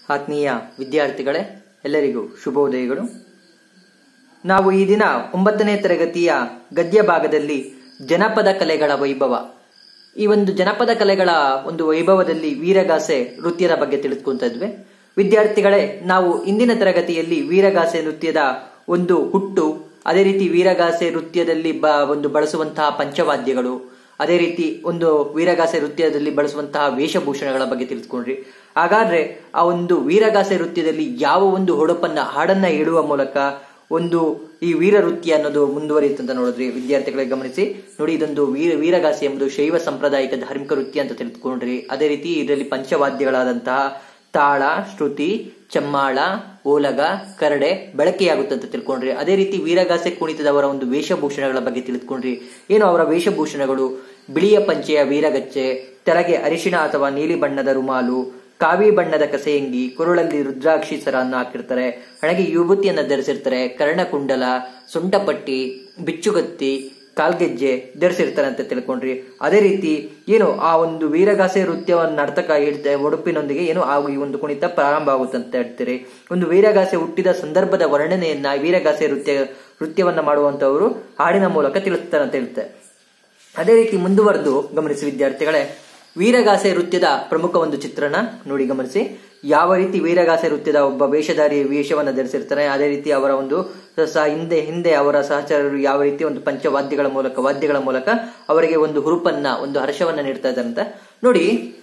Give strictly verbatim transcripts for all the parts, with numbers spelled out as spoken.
ಆತ್ಮೀಯ ವಿದ್ಯಾರ್ಥಿಗಳೇ, ಎಲ್ಲರಿಗೂ ಶುಭೋದಯಗಳು. ನಾವು ಈ ದಿನ ಒಂಬತ್ತನೇ ತರಗತಿಯ ಗದ್ಯ ಭಾಗದಲ್ಲಿ ಜನಪದ ಕಲೆಗಳ ವೈಭವ, ಈ ಒಂದು ಜನಪದ ಕಲೆಗಳ ಒಂದು ವೈಭವದಲ್ಲಿ ವೀರಗಾಸೆ ನೃತ್ಯದ ಬಗ್ಗೆ ತಿಳಿದುಕೊಂತ ಇದ್ವಿ. ವಿದ್ಯಾರ್ಥಿಗಳೇ, ನಾವು ಇಂದಿನ ತರಗತಿಯಲ್ಲಿ ವೀರಗಾಸೆ ನೃತ್ಯದ ಒಂದು ಹುಟ್ಟು, ಅದೇ ರೀತಿ ವೀರಗಾಸೆ ನೃತ್ಯದಲ್ಲಿ ಬ ಒಂದು ಬಳಸುವಂತಹ ಪಂಚವಾದ್ಯಗಳು, ಅದೇ ರೀತಿ ಒಂದು ವೀರಗಾಸೆ ನೃತ್ಯದಲ್ಲಿ ಬಳಸುವಂತಹ ವೇಷಭೂಷಣಗಳ ಬಗ್ಗೆ ತಿಳಿದುಕೊಂಡ್ರಿ. ಹಾಗಾದ್ರೆ ಆ ಒಂದು ವೀರಗಾಸೆ ನೃತ್ಯದಲ್ಲಿ ಯಾವ ಒಂದು ಹೊಡಪನ್ನ ಹಾಡನ್ನ ಹೇಳುವ ಮೂಲಕ ಒಂದು ಈ ವೀರ ನೃತ್ಯ ಅನ್ನೋದು ಮುಂದುವರಿಯುತ್ತೆ ಅಂತ ನೋಡಿದ್ರಿ. ವಿದ್ಯಾರ್ಥಿಗಳಿಗೆ ಗಮನಿಸಿ ನೋಡಿ, ಇದೊಂದು ವೀರ ವೀರಗಾಸೆ ಎಂಬುದು ಶೈವ ಸಾಂಪ್ರದಾಯಿಕ ಧಾರ್ಮಿಕ ನೃತ್ಯ ಅಂತ ತಿಳಿದುಕೊಂಡ್ರಿ. ಅದೇ ರೀತಿ ಇದರಲ್ಲಿ ಪಂಚವಾದ್ಯಗಳಾದಂತಹ ತಾಳ, ಶ್ರುತಿ, ಚಮ್ಮಾಳ, ಓಲಗ, ಕರಡೆ ಬಳಕೆಯಾಗುತ್ತೆ ಅಂತ ತಿಳ್ಕೊಂಡ್ರಿ. ಅದೇ ರೀತಿ ವೀರಗಾಸೆ ಕುಣಿತದವರ ಒಂದು ವೇಷಭೂಷಣಗಳ ಬಗ್ಗೆ ತಿಳಿದುಕೊಂಡ್ರಿ. ಏನು ಅವರ ವೇಷಭೂಷಣಗಳು? ಬಿಳಿಯ ಪಂಚೆಯ ವೀರಗಚ್ಚೆ, ತೆಳಗೆ ಅರಿಶಿಣ ಅಥವಾ ನೀಲಿ ಬಣ್ಣದ ರುಮಾಲು, ಕಾವಿ ಬಣ್ಣದ ಕಸೆಯಂಗಿ, ಕೊರಳಲ್ಲಿ ರುದ್ರಾಕ್ಷಿ ಸರನ್ನ ಹಾಕಿರ್ತಾರೆ, ಹಣೆಗೆ ವಿಭೂತಿಯನ್ನ ಧರಿಸಿರ್ತಾರೆ, ಕರ್ಣಕುಂಡಲ, ಸೊಂಟಪಟ್ಟಿ, ಬಿಚ್ಚುಗತ್ತಿ, ಕಾಲ್ಗೆಜ್ಜೆ ಧರಿಸಿರ್ತಾರೆ ಅಂತ ತಿಳ್ಕೊಂಡ್ರಿ. ಅದೇ ರೀತಿ ಏನು ಆ ಒಂದು ವೀರಗಾಸೆ ನೃತ್ಯವನ್ನ ನರ್ತಕ ಹೇಳ್ತಾರೆ ಒಡುಪಿನೊಂದಿಗೆ ಏನು ಆ ಈ ಒಂದು ಕುಣಿತ ಪ್ರಾರಂಭ ಆಗುತ್ತೆ ಅಂತ ಹೇಳ್ತೀರಿ. ಒಂದು ವೀರಗಾಸೆ ಹುಟ್ಟಿದ ಸಂದರ್ಭದ ವರ್ಣನೆಯನ್ನ ವೀರಗಾಸೆ ನೃತ್ಯ ನೃತ್ಯವನ್ನ ಮಾಡುವಂತವರು ಹಾಡಿನ ಮೂಲಕ ತಿಳಿಸ್ತಾರೆ ಅಂತ ಹೇಳ್ತಾರೆ. ಅದೇ ರೀತಿ ಮುಂದುವರೆದು ಗಮನಿಸಿ ವಿದ್ಯಾರ್ಥಿಗಳೇ, ವೀರಗಾಸೆ ನೃತ್ಯದ ಪ್ರಮುಖ ಒಂದು ಚಿತ್ರಣ ನೋಡಿ, ಗಮನಿಸಿ. ಯಾವ ರೀತಿ ವೀರಗಾಸೆ ನೃತ್ಯದ ಒಬ್ಬ ವೇಷಧಾರಿ ವೇಷವನ್ನ ಧರಿಸಿರ್ತಾರೆ, ಅದೇ ರೀತಿ ಅವರ ಒಂದು ಹಿಂದೆ ಹಿಂದೆ ಅವರ ಸಹಚರರು ಯಾವ ರೀತಿ ಒಂದು ಪಂಚವಾದ್ಯಗಳ ಮೂಲಕ ವಾದ್ಯಗಳ ಮೂಲಕ ಅವರಿಗೆ ಒಂದು ಹುರುಪನ್ನ ಒಂದು ಹರ್ಷವನ್ನ ನೀಡ್ತಾ ಇದ್ದಾರೆ ಅಂತ ನೋಡಿ.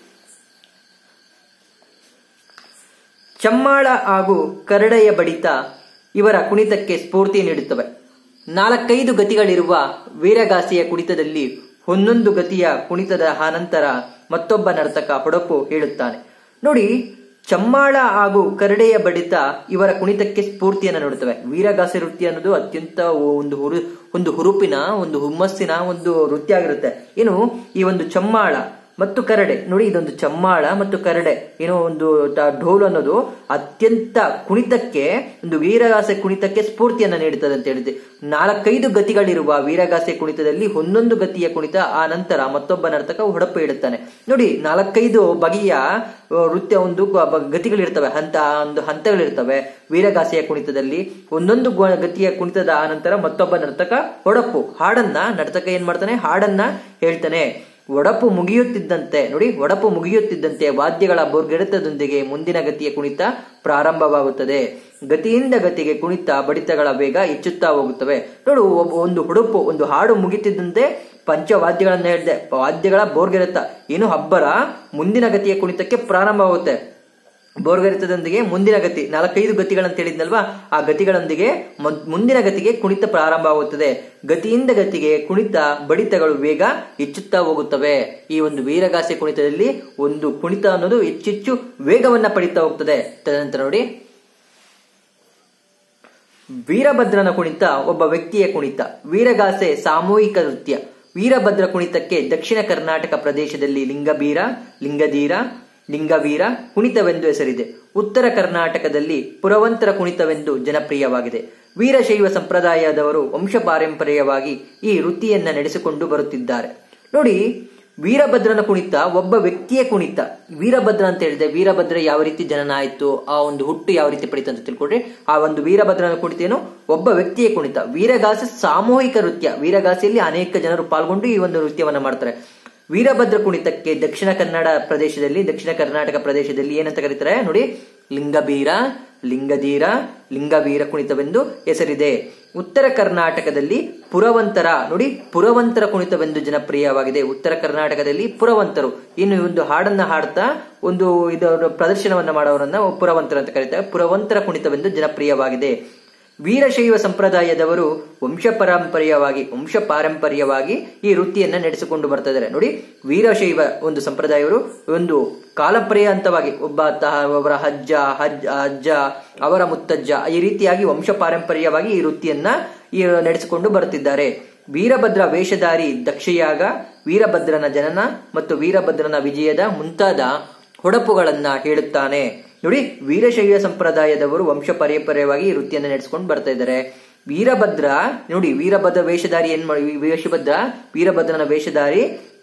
ಚಮ್ಮಾಳ ಹಾಗೂ ಕರಡೆಯ ಬಡಿತ ಇವರ ಕುಣಿತಕ್ಕೆ ಸ್ಫೂರ್ತಿ ನೀಡುತ್ತವೆ. ನಾಲ್ಕೈದು ಗತಿಗಳಿರುವ ವೀರಗಾಸೆಯ ಕುಣಿತದಲ್ಲಿ ಒಂದೊಂದು ಗತಿಯ ಕುಣಿತದ ಅನಂತರ ಮತ್ತೊಬ್ಬ ನರ್ತಕ ಹೊಡಪು ಹೇಳುತ್ತಾನೆ. ನೋಡಿ, ಚಮ್ಮಾಳ ಹಾಗೂ ಕರಡೆಯ ಬಡಿತ ಇವರ ಕುಣಿತಕ್ಕೆ ಸ್ಫೂರ್ತಿಯನ್ನು ನೀಡುತ್ತವೆ. ವೀರಗಾಸೆ ನೃತ್ಯ ಅನ್ನೋದು ಅತ್ಯಂತ ಒಂದು ಹುರು ಒಂದು ಹುರುಪಿನ ಒಂದು ಹುಮ್ಮಸ್ಸಿನ ಒಂದು ನೃತ್ಯ ಆಗಿರುತ್ತೆ. ಏನು ಈ ಒಂದು ಚಮ್ಮಾಳ ಮತ್ತು ಕರಡೆ ನೋಡಿ, ಇದೊಂದು ಚಮ್ಮಾಳ ಮತ್ತು ಕರಡೆ ಏನೋ ಒಂದು ಢೋಲು ಅನ್ನೋದು ಅತ್ಯಂತ ಕುಣಿತಕ್ಕೆ ಒಂದು ವೀರಗಾಸೆ ಕುಣಿತಕ್ಕೆ ಸ್ಫೂರ್ತಿಯನ್ನ ನೀಡುತ್ತದೆ ಅಂತ ಹೇಳಿದೆ. ನಾಲ್ಕೈದು ಗತಿಗಳಿರುವ ವೀರಗಾಸೆ ಕುಣಿತದಲ್ಲಿ ಒಂದೊಂದು ಗತಿಯ ಕುಣಿತ ಆ ನಂತರ ಮತ್ತೊಬ್ಬ ನರ್ತಕ ಹೊಡಪು ಇಡುತ್ತಾನೆ. ನೋಡಿ, ನಾಲ್ಕೈದು ಬಗೆಯ ನೃತ್ಯ ಒಂದು ಗತಿಗಳಿರ್ತವೆ, ಹಂತ ಒಂದು ಹಂತಗಳಿರ್ತವೆ. ವೀರಗಾಸೆಯ ಕುಣಿತದಲ್ಲಿ ಒಂದೊಂದು ಗತಿಯ ಕುಣಿತದ ಆ ನಂತರ ಮತ್ತೊಬ್ಬ ನರ್ತಕ ಹೊಡಪು ಹಾಡನ್ನ ನರ್ತಕ ಏನ್ ಮಾಡ್ತಾನೆ, ಹಾಡನ್ನ ಹೇಳ್ತಾನೆ. ಒಡಪು ಮುಗಿಯುತ್ತಿದ್ದಂತೆ ನೋಡಿ ಒಡಪು ಮುಗಿಯುತ್ತಿದ್ದಂತೆ ವಾದ್ಯಗಳ ಬೋರ್ಗೆರೆತದೊಂದಿಗೆ ಮುಂದಿನ ಗತಿಯ ಕುಣಿತ ಪ್ರಾರಂಭವಾಗುತ್ತದೆ. ಗತಿಯಿಂದ ಗತಿಗೆ ಕುಣಿತ ಬಡಿತಗಳ ವೇಗ ಹೆಚ್ಚುತ್ತಾ ಹೋಗುತ್ತವೆ. ನೋಡು, ಒಂದು ಹೊಡಪು ಒಂದು ಹಾಡು ಮುಗಿತಿದ್ದಂತೆ ಪಂಚವಾದ್ಯಗಳನ್ನ ಹೇಳಿದೆ, ವಾದ್ಯಗಳ ಬೋರ್ಗೆರೆತ ಏನು ಹಬ್ಬರ ಮುಂದಿನ ಗತಿಯ ಕುಣಿತಕ್ಕೆ ಪ್ರಾರಂಭವಾಗುತ್ತೆ. ಬೋರ್ಗರಿತದೊಂದಿಗೆ ಮುಂದಿನ ಗತಿ, ನಾಲ್ಕೈದು ಗತಿಗಳಂತ ಹೇಳಿದ್ನಲ್ವಾ, ಆ ಗತಿಗಳೊಂದಿಗೆ ಮುಂದಿನ ಗತಿಗೆ ಕುಣಿತ ಪ್ರಾರಂಭವಾಗುತ್ತದೆ. ಗತಿಯಿಂದ ಗತಿಗೆ ಕುಣಿತ ಬಡಿತಗಳು ವೇಗ ಹೆಚ್ಚುತ್ತಾ ಹೋಗುತ್ತವೆ. ಈ ಒಂದು ವೀರಗಾಸೆ ಕುಣಿತದಲ್ಲಿ ಒಂದು ಕುಣಿತ ಅನ್ನೋದು ಹೆಚ್ಚೆಚ್ಚು ವೇಗವನ್ನ ಪಡಿತಾ ಹೋಗ್ತದೆ. ತದನಂತರ ನೋಡಿ, ವೀರಭದ್ರನ ಕುಣಿತ ಒಬ್ಬ ವ್ಯಕ್ತಿಯ ಕುಣಿತ. ವೀರಗಾಸೆ ಸಾಮೂಹಿಕ ನೃತ್ಯ. ವೀರಭದ್ರ ಕುಣಿತಕ್ಕೆ ದಕ್ಷಿಣ ಕರ್ನಾಟಕ ಪ್ರದೇಶದಲ್ಲಿ ಲಿಂಗಬೀರ, ಲಿಂಗಧೀರ, ಲಿಂಗವೀರ ಕುಣಿತವೆಂದು ಹೆಸರಿದೆ. ಉತ್ತರ ಕರ್ನಾಟಕದಲ್ಲಿ ಪುರವಂತರ ಕುಣಿತವೆಂದು ಜನಪ್ರಿಯವಾಗಿದೆ. ವೀರಶೈವ ಸಂಪ್ರದಾಯದವರು ವಂಶ ಪಾರಂಪರ್ಯವಾಗಿ ಈ ವೃತ್ತಿಯನ್ನ ನಡೆಸಿಕೊಂಡು ಬರುತ್ತಿದ್ದಾರೆ. ನೋಡಿ, ವೀರಭದ್ರನ ಕುಣಿತ ಒಬ್ಬ ವ್ಯಕ್ತಿಯ ಕುಣಿತ. ವೀರಭದ್ರ ಅಂತ ಹೇಳಿದೆ, ವೀರಭದ್ರ ಯಾವ ರೀತಿ ಜನನ ಆಯ್ತು, ಆ ಒಂದು ಹುಟ್ಟು ಯಾವ ರೀತಿ ಪಡಿತು ಅಂತ ತಿಳ್ಕೊಂಡ್ರೆ, ಆ ಒಂದು ವೀರಭದ್ರನ ಕುಣಿತ ಏನು ಒಬ್ಬ ವ್ಯಕ್ತಿಯ ಕುಣಿತ. ವೀರಗಾಸೆ ಸಾಮೂಹಿಕ ನೃತ್ಯ. ವೀರಗಾಸೆಯಲ್ಲಿ ಅನೇಕ ಜನರು ಪಾಲ್ಗೊಂಡು ಈ ಒಂದು ನೃತ್ಯವನ್ನ ಮಾಡ್ತಾರೆ. ವೀರಭದ್ರ ಕುಣಿತಕ್ಕೆ ದಕ್ಷಿಣ ಕನ್ನಡ ಪ್ರದೇಶದಲ್ಲಿ ದಕ್ಷಿಣ ಕರ್ನಾಟಕ ಪ್ರದೇಶದಲ್ಲಿ ಏನಂತ ಕರೀತಾರೆ ನೋಡಿ, ಲಿಂಗಬೀರ, ಲಿಂಗಧೀರ, ಲಿಂಗವೀರ ಕುಣಿತವೆಂದು ಹೆಸರಿದೆ. ಉತ್ತರ ಕರ್ನಾಟಕದಲ್ಲಿ ಪುರವಂತರ ನೋಡಿ, ಪುರವಂತರ ಕುಣಿತವೆಂದು ಜನಪ್ರಿಯವಾಗಿದೆ. ಉತ್ತರ ಕರ್ನಾಟಕದಲ್ಲಿ ಪುರವಂತರು ಇನ್ನು ಒಂದು ಹಾಡನ್ನ ಹಾಡ್ತಾ ಒಂದು ಇದು ಪ್ರದರ್ಶನವನ್ನ ಮಾಡೋರನ್ನ ಪುರವಂತರ ಅಂತ ಕರೀತಾರೆ. ಪುರವಂತರ ಕುಣಿತವೆಂದು ಜನಪ್ರಿಯವಾಗಿದೆ. ವೀರಶೈವ ಸಂಪ್ರದಾಯದವರು ವಂಶ ಪಾರಂಪರ್ಯವಾಗಿ ವಂಶ ಪಾರಂಪರ್ಯವಾಗಿ ಈ ವೃತ್ತಿಯನ್ನ ನಡೆಸಿಕೊಂಡು ಬರ್ತಾ ಇದ್ದಾರೆ. ನೋಡಿ, ವೀರಶೈವ ಒಂದು ಸಂಪ್ರದಾಯವರು ಒಂದು ಕಾಲಪರ್ಯಂತವಾಗಿ ಒಬ್ಬ ಅವರ ಅಜ್ಜ ಅಜ್ಜ ಅಜ್ಜ ಅವರ ಮುತ್ತಜ್ಜ ಈ ರೀತಿಯಾಗಿ ವಂಶ ಪಾರಂಪರ್ಯವಾಗಿ ಈ ವೃತ್ತಿಯನ್ನ ನಡೆಸಿಕೊಂಡು ಬರುತ್ತಿದ್ದಾರೆ. ವೀರಭದ್ರ ವೇಷಧಾರಿ ದಕ್ಷಯಾಗ, ವೀರಭದ್ರನ ಜನನ ಮತ್ತು ವೀರಭದ್ರನ ವಿಜಯದ ಮುಂತಾದ ಹೊಡಪುಗಳನ್ನ ಹೇಳುತ್ತಾನೆ. ನೋಡಿ, ವೀರಶೈವ ಸಂಪ್ರದಾಯದವರು ವಂಶ ಪಾರಂಪರ್ಯವಾಗಿ ಈ ವೃತ್ತಿಯನ್ನು ನಡೆಸಿಕೊಂಡು ಬರ್ತಾ ಇದ್ದಾರೆ. ವೀರಭದ್ರ ನೋಡಿ, ವೀರಭದ್ರ ವೇಷಧಾರಿ ಏನ್ ಮಾಡಿ, ವೇಷಭದ್ರ ವೀರಭದ್ರನ ವೇಷಧಾರಿ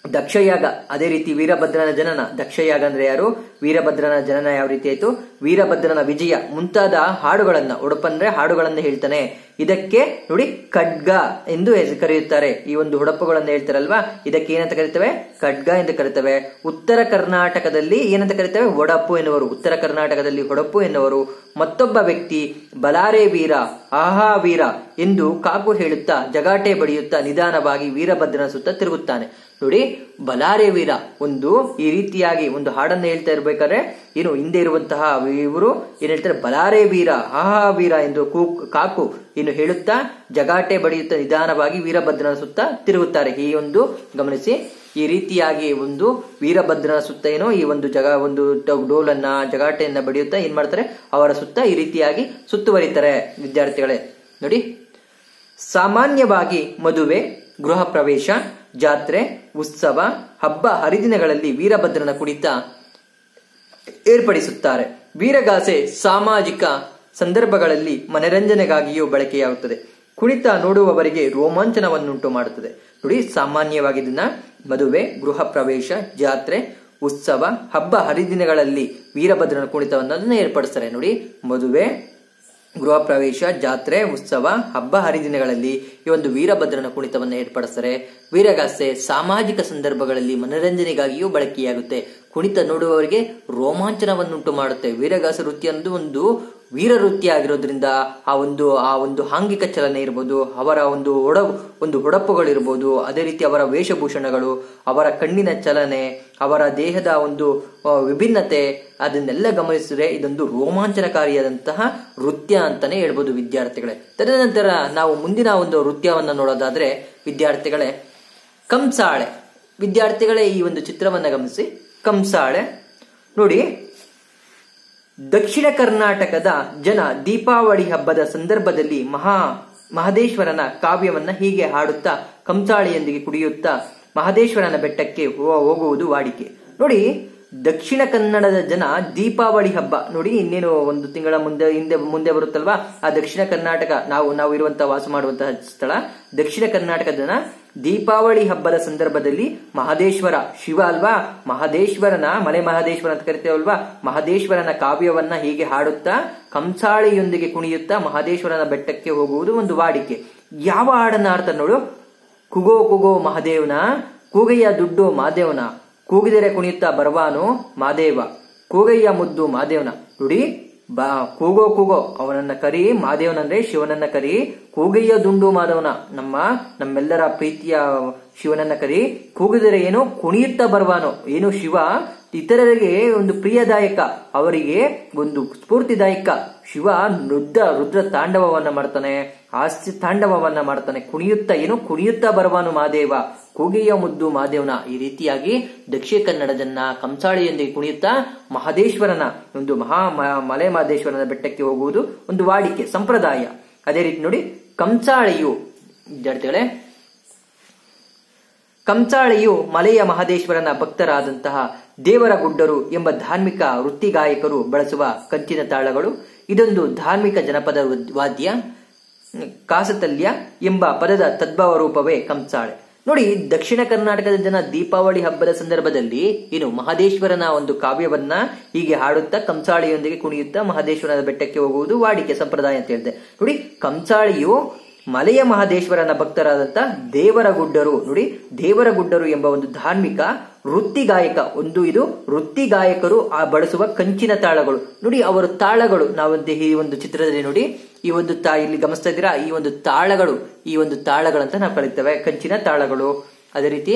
ದಕ್ಷಯಾಗ, ಅದೇ ರೀತಿ ವೀರಭದ್ರನ ಜನನ. ದಕ್ಷಯಾಗ ಅಂದ್ರೆ ಯಾರು? ವೀರಭದ್ರನ ಜನನ ಯಾವ ರೀತಿ ಆಯ್ತು? ವೀರಭದ್ರನ ವಿಜಯ ಮುಂತಾದ ಹಾಡುಗಳನ್ನ, ಒಡಪಂದ್ರೆ ಹಾಡುಗಳನ್ನ ಹೇಳ್ತಾನೆ. ಇದಕ್ಕೆ ನೋಡಿ ಖಡ್ಗ ಎಂದು ಕರೆಯುತ್ತಾರೆ. ಈ ಒಂದು ಹೊಡಪುಗಳನ್ನ ಹೇಳ್ತಾರಲ್ವಾ, ಇದಕ್ಕೆ ಏನಂತ ಕರಿತೇವೆ? ಖಡ್ಗ ಎಂದು ಕರಿತೇವೆ. ಉತ್ತರ ಕರ್ನಾಟಕದಲ್ಲಿ ಏನಂತ ಕರಿತೇವೆ? ಒಡಪು ಎನ್ನುವರು. ಉತ್ತರ ಕರ್ನಾಟಕದಲ್ಲಿ ಹೊಡಪು ಎನ್ನುವರು. ಮತ್ತೊಬ್ಬ ವ್ಯಕ್ತಿ ಬಲಾರೆ ವೀರ, ಆಹಾ ವೀರ ಎಂದು ಕಾಕು ಹೇಳುತ್ತಾ ಜಗಾಟೆ ಬಡಿಯುತ್ತಾ ನಿಧಾನವಾಗಿ ವೀರಭದ್ರನ ಸುತ್ತ ತಿರುಗುತ್ತಾನೆ. ನೋಡಿ, ಬಲಾರೆ ವೀರ ಒಂದು ಈ ರೀತಿಯಾಗಿ ಒಂದು ಹಾಡನ್ನು ಹೇಳ್ತಾ ಇರ್ಬೇಕಾದ್ರೆ ಏನು ಹಿಂದೆ ಇರುವಂತಹ ಇವರು ಏನ್ ಹೇಳ್ತಾರೆ? ಬಲಾರೆ ವೀರ, ಆಹಾ ವೀರ ಎಂದು ಕಾಕು ಏನು ಹೇಳುತ್ತಾ ಜಗಾಟೆ ಬಡಿಯುತ್ತಾ ನಿಧಾನವಾಗಿ ವೀರಭದ್ರನ ಸುತ್ತ ತಿರುಗುತ್ತಾರೆ. ಈ ಒಂದು ಗಮನಿಸಿ, ಈ ರೀತಿಯಾಗಿ ಒಂದು ವೀರಭದ್ರನ ಸುತ್ತ ಏನೋ ಈ ಒಂದು ಜಗ ಒಂದು ಡೋಲನ್ನ ಜಗಾಟೆಯನ್ನ ಬಡಿಯುತ್ತಾ ಏನ್ ಮಾಡ್ತಾರೆ? ಅವರ ಸುತ್ತ ಈ ರೀತಿಯಾಗಿ ಸುತ್ತುವರಿತಾರೆ. ವಿದ್ಯಾರ್ಥಿಗಳೇ ನೋಡಿ, ಸಾಮಾನ್ಯವಾಗಿ ಮದುವೆ, ಗೃಹ ಪ್ರವೇಶ, ಜಾತ್ರೆ, ಉತ್ಸವ, ಹಬ್ಬ ಹರಿದಿನಗಳಲ್ಲಿ ವೀರಭದ್ರನ ಕುಣಿತ ಏರ್ಪಡಿಸುತ್ತಾರೆ. ವೀರಗಾಸೆ ಸಾಮಾಜಿಕ ಸಂದರ್ಭಗಳಲ್ಲಿ ಮನರಂಜನೆಗಾಗಿಯೂ ಬಳಕೆಯಾಗುತ್ತದೆ. ಕುಣಿತ ನೋಡುವವರಿಗೆ ರೋಮಾಂಚನವನ್ನುಂಟು ಮಾಡುತ್ತದೆ. ನೋಡಿ, ಸಾಮಾನ್ಯವಾಗಿ ಇದನ್ನ ಮದುವೆ, ಗೃಹ ಪ್ರವೇಶ, ಜಾತ್ರೆ, ಉತ್ಸವ, ಹಬ್ಬ ಹರಿದಿನಗಳಲ್ಲಿ ವೀರಭದ್ರನ ಕುಣಿತವನ್ನು ಏರ್ಪಡಿಸ್ತಾರೆ. ನೋಡಿ, ಮದುವೆ, ಗೃಹ ಪ್ರವೇಶ, ಜಾತ್ರೆ, ಉತ್ಸವ, ಹಬ್ಬ ಹರಿದಿನಗಳಲ್ಲಿ ಈ ಒಂದು ವೀರಭದ್ರನ ಕುಣಿತವನ್ನು ಏರ್ಪಡಿಸ್ತಾರೆ. ವೀರಗಾಸೆ ಸಾಮಾಜಿಕ ಸಂದರ್ಭಗಳಲ್ಲಿ ಮನರಂಜನೆಗಾಗಿಯೂ ಬಳಕೆಯಾಗುತ್ತೆ. ಕುಣಿತ ನೋಡುವವರಿಗೆ ರೋಮಾಂಚನವನ್ನುಂಟು ಮಾಡುತ್ತೆ. ವೀರಗಾಸ ನೃತ್ಯ ಅನ್ನೋದು ಒಂದು ವೀರ ನೃತ್ಯ ಆಗಿರೋದ್ರಿಂದ ಆ ಒಂದು ಆ ಒಂದು ಆಂಗಿಕ ಚಲನೆ ಇರ್ಬೋದು, ಅವರ ಒಂದು ಒಡ ಒಂದು ಹೊಡಪುಗಳಿರ್ಬೋದು, ಅದೇ ರೀತಿ ಅವರ ವೇಷಭೂಷಣಗಳು, ಅವರ ಕಣ್ಣಿನ ಚಲನೆ, ಅವರ ದೇಹದ ಒಂದು ವಿಭಿನ್ನತೆ, ಅದನ್ನೆಲ್ಲ ಗಮನಿಸಿದ್ರೆ ಇದೊಂದು ರೋಮಾಂಚನಕಾರಿಯಾದಂತಹ ನೃತ್ಯ ಅಂತಾನೆ ಹೇಳ್ಬೋದು ವಿದ್ಯಾರ್ಥಿಗಳೇ. ತದನಂತರ ನಾವು ಮುಂದಿನ ಒಂದು ನೃತ್ಯವನ್ನ ನೋಡೋದಾದ್ರೆ ವಿದ್ಯಾರ್ಥಿಗಳೇ, ಕಂಸಾಳೆ. ವಿದ್ಯಾರ್ಥಿಗಳೇ, ಈ ಒಂದು ಚಿತ್ರವನ್ನ ಗಮನಿಸಿ. ಕಂಸಾಳೆ ನೋಡಿ, ದಕ್ಷಿಣ ಕರ್ನಾಟಕದ ಜನ ದೀಪಾವಳಿ ಹಬ್ಬದ ಸಂದರ್ಭದಲ್ಲಿ ಮಹಾ ಮಹದೇಶ್ವರನ ಕಾವ್ಯವನ್ನ ಹೀಗೆ ಹಾಡುತ್ತಾ ಕಂಸಾಳೆಯೊಂದಿಗೆ ಕುಡಿಯುತ್ತಾ ಮಹದೇಶ್ವರನ ಬೆಟ್ಟಕ್ಕೆ ಹೋಗುವುದು ವಾಡಿಕೆ. ನೋಡಿ, ದಕ್ಷಿಣ ಕನ್ನಡದ ಜನ ದೀಪಾವಳಿ ಹಬ್ಬ ನೋಡಿ, ಇನ್ನೇನು ಒಂದು ತಿಂಗಳ ಮುಂದೆ ಹಿಂದೆ ಮುಂದೆ ಬರುತ್ತಲ್ವಾ, ಆ ದಕ್ಷಿಣ ಕರ್ನಾಟಕ ನಾವು ನಾವು ಇರುವಂತಹ ವಾಸ ಮಾಡುವಂತಹ ಸ್ಥಳ ದಕ್ಷಿಣ ಕರ್ನಾಟಕದ ಜನ ದೀಪಾವಳಿ ಹಬ್ಬದ ಸಂದರ್ಭದಲ್ಲಿ ಮಹದೇಶ್ವರ ಶಿವ ಅಲ್ವಾ, ಮಹದೇಶ್ವರನ ಮಲೆ ಮಹದೇಶ್ವರ ಅಂತ ಕರಿತೇವಲ್ವಾ, ಮಹದೇಶ್ವರನ ಕಾವ್ಯವನ್ನ ಹೀಗೆ ಹಾಡುತ್ತಾ ಕಂಸಾಳೆಯೊಂದಿಗೆ ಕುಣಿಯುತ್ತಾ ಮಹದೇಶ್ವರನ ಬೆಟ್ಟಕ್ಕೆ ಹೋಗುವುದು ಒಂದು ವಾಡಿಕೆ. ಯಾವ ಹಾಡನ್ನ ಆಡ್ತಾರೆ ನೋಡು? ಕುಗೋ ಕುಗೋ ಮಹದೇವನ, ಕೂಗಯ್ಯ ದುಡ್ಡು ಮಾದೇವನ, ಕೂಗಿದರೆ ಕುಣಿಯುತ್ತಾ ಬರವಾನು ಮಾದೇವ, ಕೂಗಯ್ಯ ಮುದ್ದು ಮಾದೇವನ. ನೋಡಿ, ಬಾ ಕೂಗೋ ಕೂಗೋ ಅವನನ್ನ ಕರಿ, ಮಾದೇವನಂದ್ರೆ ಶಿವನನ್ನ ಕರಿ, ಕೂಗಯ್ಯ ದುಂಡು ಮಾಧವನ ನಮ್ಮ ನಮ್ಮೆಲ್ಲರ ಪ್ರೀತಿಯ ಶಿವನನ್ನ ಕರಿ, ಕೂಗಿದರೆ ಏನು ಕುಣಿಯುತ್ತಾ ಬರವಾನು. ಏನು ಶಿವ ಇತರರಿಗೆ ಒಂದು ಪ್ರಿಯದಾಯಕ, ಅವರಿಗೆ ಒಂದು ಸ್ಫೂರ್ತಿದಾಯಕ. ಶಿವ ರುದ್ರ ರುದ್ರ ತಾಂಡವವನ್ನ ಮಾಡ್ತಾನೆ, ಹಾಸ್ಯ ತಾಂಡವವನ್ನ ಮಾಡ್ತಾನೆ. ಕುಣಿಯುತ್ತಾ ಏನು ಕುಣಿಯುತ್ತಾ ಬರವಾನು ಮಾದೇವ, ಕೂಗೆಯ ಮುದ್ದು ಮಾದೇವನ. ಈ ರೀತಿಯಾಗಿ ದಕ್ಷಿಣ ಕನ್ನಡ ಜನ ಕಂಸಾಳೆಯೊಂದಿಗೆ ಕುಣಿಯುತ್ತಾ ಮಹದೇಶ್ವರನ ಒಂದು ಮಹಾ ಮಲೆ ಮಹದೇಶ್ವರನ ಬೆಟ್ಟಕ್ಕೆ ಹೋಗುವುದು ಒಂದು ವಾಡಿಕೆ, ಸಂಪ್ರದಾಯ. ಅದೇ ರೀತಿ ನೋಡಿ, ಕಂಸಾಳೆಯು ವಿದ್ಯಾರ್ಥಿಗಳೇ, ಕಂಸಾಳೆಯು ಮಲೆಯ ಮಹದೇಶ್ವರನ ಭಕ್ತರಾದಂತಹ ದೇವರಗುಡ್ಡರು ಎಂಬ ಧಾರ್ಮಿಕ ವೃತ್ತಿಗಾಯಕರು ಬಳಸುವ ಕಂಚಿನ ತಾಳಗಳು. ಇದೊಂದು ಧಾರ್ಮಿಕ ಜನಪದ ವಾದ್ಯ. ಕಾಸತಲ್ಯ ಎಂಬ ಪದದ ತದ್ಭವ ರೂಪವೇ ಕಂಸಾಳೆ. ನೋಡಿ, ದಕ್ಷಿಣ ಕರ್ನಾಟಕದ ಜನ ದೀಪಾವಳಿ ಹಬ್ಬದ ಸಂದರ್ಭದಲ್ಲಿ ಏನು ಮಹದೇಶ್ವರನ ಒಂದು ಕಾವ್ಯವನ್ನ ಹೀಗೆ ಹಾಡುತ್ತಾ ಕಂಸಾಳೆಯೊಂದಿಗೆ ಕುಣಿಯುತ್ತಾ ಮಹದೇಶ್ವರನ ಬೆಟ್ಟಕ್ಕೆ ಹೋಗುವುದು ವಾಡಿಕೆ, ಸಂಪ್ರದಾಯ ಅಂತ ಹೇಳಿದೆ. ನೋಡಿ, ಕಂಸಾಳೆಯು ಮಲೆಯ ಮಹದೇಶ್ವರನ ಭಕ್ತರಾದಂತ ದೇವರಗುಡ್ಡರು ನೋಡಿ ದೇವರಗುಡ್ಡರು ಎಂಬ ಒಂದು ಧಾರ್ಮಿಕ ವೃತ್ತಿಗಾಯಕ ಒಂದು ಇದು ವೃತ್ತಿಗಾಯಕರು ಆ ಬಳಸುವ ಕಂಚಿನ ತಾಳಗಳು. ನೋಡಿ, ಅವರ ತಾಳಗಳು ನಾವಂತೆ ಈ ಒಂದು ಚಿತ್ರದಲ್ಲಿ ನೋಡಿ, ಈ ಒಂದು ತಾ ಇಲ್ಲಿ ಗಮನಿಸ್ತಾ ಇದ್ದೀರಾ, ಈ ಒಂದು ತಾಳಗಳು ಈ ಒಂದು ತಾಳಗಳಂತ ನಾವು ಕರೀತೇವೆ, ಕಂಚಿನ ತಾಳಗಳು. ಅದೇ ರೀತಿ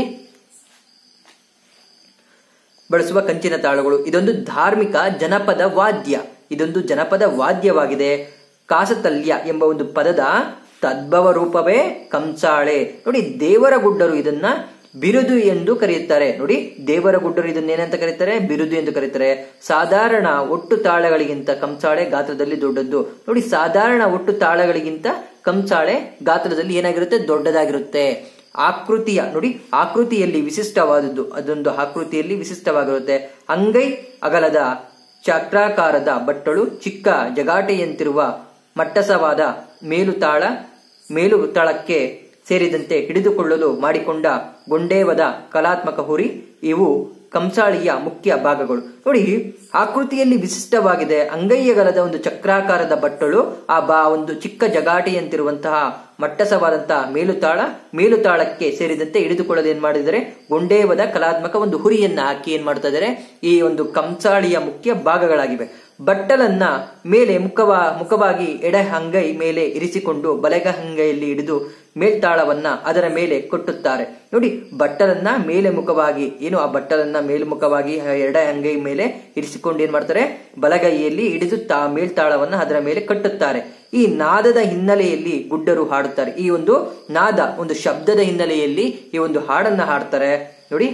ಬಳಸುವ ಕಂಚಿನ ತಾಳಗಳು. ಇದೊಂದು ಧಾರ್ಮಿಕ ಜನಪದ ವಾದ್ಯ, ಇದೊಂದು ಜನಪದ ವಾದ್ಯವಾಗಿದೆ. ಕಾಸತಲ್ಯ ಎಂಬ ಒಂದು ಪದದ ತದ್ಭವ ರೂಪವೇ ಕಂಸಾಳೆ. ನೋಡಿ, ದೇವರಗುಡ್ಡರು ಇದನ್ನ ಬಿರುದು ಎಂದು ಕರೆಯುತ್ತಾರೆ. ನೋಡಿ, ದೇವರಗುಡ್ಡರು ಇದನ್ನ ಏನಂತ ಕರೀತಾರೆ? ಬಿರುದು ಎಂದು ಕರೀತಾರೆ. ಸಾಧಾರಣ ಒಟ್ಟು ತಾಳಗಳಿಗಿಂತ ಕಂಸಾಳೆ ಗಾತ್ರದಲ್ಲಿ ದೊಡ್ಡದ್ದು. ನೋಡಿ, ಸಾಧಾರಣ ಒಟ್ಟು ತಾಳಗಳಿಗಿಂತ ಕಂಸಾಳೆ ಗಾತ್ರದಲ್ಲಿ ಏನಾಗಿರುತ್ತೆ? ದೊಡ್ಡದಾಗಿರುತ್ತೆ. ಆಕೃತಿಯ ನೋಡಿ ಆಕೃತಿಯಲ್ಲಿ ವಿಶಿಷ್ಟವಾದದ್ದು, ಅದೊಂದು ಆಕೃತಿಯಲ್ಲಿ ವಿಶಿಷ್ಟವಾಗಿರುತ್ತೆ. ಅಂಗೈ ಅಗಲದ ಚಕ್ರಾಕಾರದ ಬಟ್ಟಲು, ಚಿಕ್ಕ ಜಗಾಟೆಯಂತಿರುವ ಮಟ್ಟಸವಾದ ಮೇಲು ತಾಳ, ಮೇಲು ತಾಳಕ್ಕೆ ಸೇರಿದಂತೆ ಹಿಡಿದುಕೊಳ್ಳಲು ಮಾಡಿಕೊಂಡ ಗೊಂಡೇವದ ಕಲಾತ್ಮಕ ಹುರಿ ಇವು ಕಂಸಾಳಿಯ ಮುಖ್ಯ ಭಾಗಗಳು. ನೋಡಿ, ಆಕೃತಿಯಲ್ಲಿ ವಿಶಿಷ್ಟವಾಗಿದೆ. ಅಂಗೈಯಗಲದ ಒಂದು ಚಕ್ರಾಕಾರದ ಬಟ್ಟಲು, ಆ ಬಾ ಒಂದು ಚಿಕ್ಕ ಜಗಾಟಿಯಂತಿರುವಂತಹ ಮಟ್ಟಸವಾದಂತಹ ಮೇಲುತಾಳ, ಮೇಲುತಾಳಕ್ಕೆ ಸೇರಿದಂತೆ ಹಿಡಿದುಕೊಳ್ಳಲು ಏನ್ ಮಾಡಿದರೆ ಗೊಂಡೇವದ ಕಲಾತ್ಮಕ ಒಂದು ಹುರಿಯನ್ನ ಹಾಕಿ ಏನ್ ಮಾಡ್ತಾ ಇದ್ದಾರೆ, ಈ ಒಂದು ಕಂಸಾಳಿಯ ಮುಖ್ಯ ಭಾಗಗಳಾಗಿವೆ. ಬಟ್ಟಲನ್ನ ಮೇಲೆ ಮುಖವ ಮುಖವಾಗಿ ಎಡ ಅಂಗೈ ಮೇಲೆ ಇರಿಸಿಕೊಂಡು ಬಲಗ ಅಂಗೈಯಲ್ಲಿ ಹಿಡಿದು ಮೇಲ್ತಾಳವನ್ನ ಅದರ ಮೇಲೆ ಕಟ್ಟುತ್ತಾರೆ. ನೋಡಿ, ಬಟ್ಟಲನ್ನ ಮೇಲೆ ಮುಖವಾಗಿ ಏನು ಆ ಬಟ್ಟಲನ್ನ ಮೇಲ್ಮುಖವಾಗಿ ಎಡ ಅಂಗೈ ಮೇಲೆ ಇರಿಸಿಕೊಂಡು ಏನ್ ಮಾಡ್ತಾರೆ, ಬಲಗೈಯಲ್ಲಿ ಹಿಡಿದು ತಾ ಮೇಲ್ತಾಳವನ್ನ ಅದರ ಮೇಲೆ ಕಟ್ಟುತ್ತಾರೆ. ಈ ನಾದದ ಹಿನ್ನೆಲೆಯಲ್ಲಿ ಗುಡ್ಡರು ಹಾಡುತ್ತಾರೆ. ಈ ಒಂದು ನಾದ, ಒಂದು ಶಬ್ದದ ಹಿನ್ನೆಲೆಯಲ್ಲಿ ಈ ಒಂದು ಹಾಡನ್ನ ಹಾಡ್ತಾರೆ. ನೋಡಿ,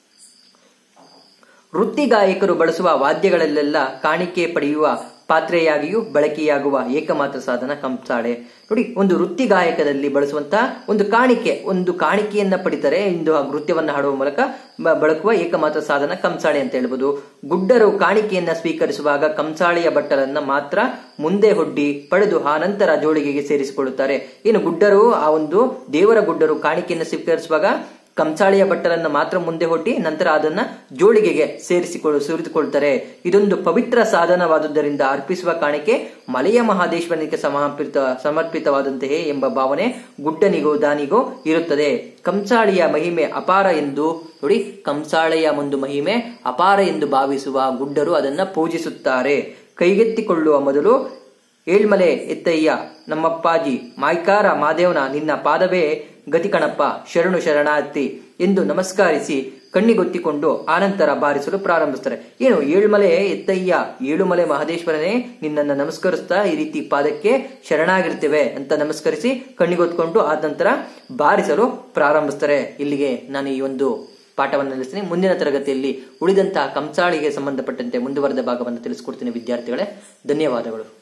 ವೃತ್ತಿ ಗಾಯಕರು ಬಳಸುವ ವಾದ್ಯಗಳಲ್ಲೆಲ್ಲ ಕಾಣಿಕೆ ಪಡೆಯುವ ಪಾತ್ರೆಯಾಗಿಯೂ ಬಳಕೆಯಾಗುವ ಏಕಮಾತ್ರ ಸಾಧನ ಕಂಸಾಳೆ. ನೋಡಿ, ಒಂದು ವೃತ್ತಿ ಗಾಯಕದಲ್ಲಿ ಬಳಸುವಂತಹ ಒಂದು ಕಾಣಿಕೆ, ಒಂದು ಕಾಣಿಕೆಯನ್ನ ಪಡಿತಾರೆ ಇಂದು ನೃತ್ಯವನ್ನ ಹಾಡುವ ಮೂಲಕ ಬಳಸುವ ಏಕಮಾತ್ರ ಸಾಧನ ಕಂಸಾಳೆ ಅಂತ ಹೇಳ್ಬೋದು. ಗುಡ್ಡರು ಕಾಣಿಕೆಯನ್ನ ಸ್ವೀಕರಿಸುವಾಗ ಕಂಸಾಳೆಯ ಬಟ್ಟಲನ್ನ ಮಾತ್ರ ಮುಂದೆ ಹೊಡ್ಡಿ ಪಡೆದು ಆ ನಂತರ ಜೋಳಿಗೆಗೆ ಸೇರಿಸಿಕೊಳ್ಳುತ್ತಾರೆ. ಏನು ಗುಡ್ಡರು, ಆ ಒಂದು ದೇವರ ಗುಡ್ಡರು ಕಾಣಿಕೆಯನ್ನ ಸ್ವೀಕರಿಸುವಾಗ ಕಂಸಾಳೆಯ ಬಟ್ಟಲನ್ನ ಮಾತ್ರ ಮುಂದೆ ಹೊಟ್ಟಿ ನಂತರ ಅದನ್ನ ಜೋಳಿಗೆಗೆ ಸೇರಿಸಿಕೊಳ್ಳು ಸುರಿದುಕೊಳ್ತಾರೆ. ಇದೊಂದು ಪವಿತ್ರ ಸಾಧನವಾದುದರಿಂದ ಅರ್ಪಿಸುವ ಕಾಣಿಕೆ ಮಲೆಯ ಮಹಾದೇಶ್ವರನಿಗೆ ಸಮರ್ಪಿತ ಸಮರ್ಪಿತವಾದಂತೆಯೇ ಎಂಬ ಭಾವನೆ ಗುಡ್ಡನಿಗೋ ದಾನಿಗೋ ಇರುತ್ತದೆ. ಕಂಸಾಳಿಯ ಮಹಿಮೆ ಅಪಾರ ಎಂದು ನೋಡಿ, ಕಂಸಾಳೆಯ ಒಂದು ಮಹಿಮೆ ಅಪಾರ ಎಂದು ಭಾವಿಸುವ ಗುಡ್ಡರು ಅದನ್ನ ಪೂಜಿಸುತ್ತಾರೆ. ಕೈಗೆತ್ತಿಕೊಳ್ಳುವ ಮೊದಲು ಏಳ್ಮಲೆ ಎತ್ತಯ್ಯ ನಮ್ಮಪ್ಪಾಜಿ ಮಾಯ್ಕಾರ ಮಾದೇವನ ನಿನ್ನ ಪಾದವೇ ಗತಿ ಕಣಪ್ಪ ಶರಣು ಶರಣಾರ್ಥಿ ಎಂದು ನಮಸ್ಕರಿಸಿ ಕಣ್ಣಿಗೊತ್ತಿಕೊಂಡು ಆನಂತರ ಬಾರಿಸಲು ಪ್ರಾರಂಭಿಸ್ತಾರೆ. ಏನು, ಏಳುಮಲೆ ಎತ್ತಯ್ಯ, ಏಳುಮಲೆ ಮಹದೇಶ್ವರನೇ ನಿನ್ನನ್ನು ನಮಸ್ಕರಿಸ್ತಾ ಈ ರೀತಿ ಪಾದಕ್ಕೆ ಶರಣಾಗಿರ್ತೇವೆ ಅಂತ ನಮಸ್ಕರಿಸಿ ಕಣ್ಣಿಗೊತ್ಕೊಂಡು ಆದ ನಂತರ ಬಾರಿಸಲು ಪ್ರಾರಂಭಿಸ್ತಾರೆ. ಇಲ್ಲಿಗೆ ನಾನು ಈ ಒಂದು ಪಾಠವನ್ನು ನಿಲ್ಲಿಸ್ತೀನಿ. ಮುಂದಿನ ತರಗತಿಯಲ್ಲಿ ಉಳಿದಂತಹ ಕಂಸಾಳಿಗೆ ಸಂಬಂಧಪಟ್ಟಂತೆ ಮುಂದುವರೆದ ಭಾಗವನ್ನು ತಿಳಿಸಿಕೊಡ್ತೀನಿ ವಿದ್ಯಾರ್ಥಿಗಳೇ. ಧನ್ಯವಾದಗಳು.